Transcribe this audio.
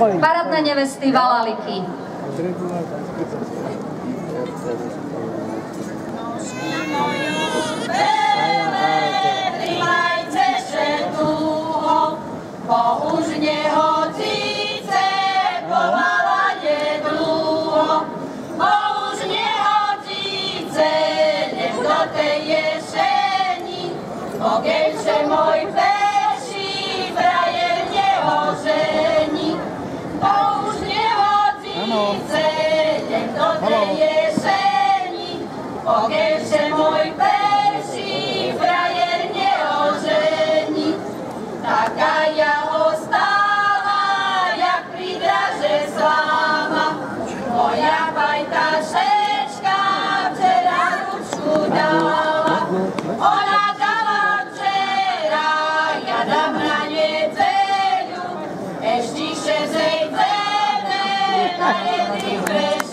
Parádne nevesty Valaliky. Bo už nehodíce pomalanie dlho, bo už nehodíce nech do tej jeseni, pokiaľže môj peší frajer neožení. Bo už nehodíce nech do tej jeseni, pokiaľže môj peší frajer neožení. Taká ja ostala, jak pri draže sláma, moja pajtašečka včera ručku dala. Ona dala včera, ja dám na nedeľu, ešte 6 denne na jedný